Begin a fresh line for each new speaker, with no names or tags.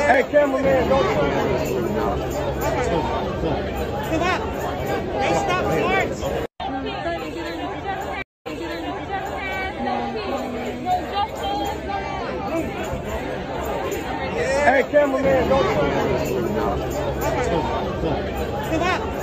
Hey, cameraman, don't turn.
Stop. They stop parts.
Hey, cameraman, don't turn.
Stop.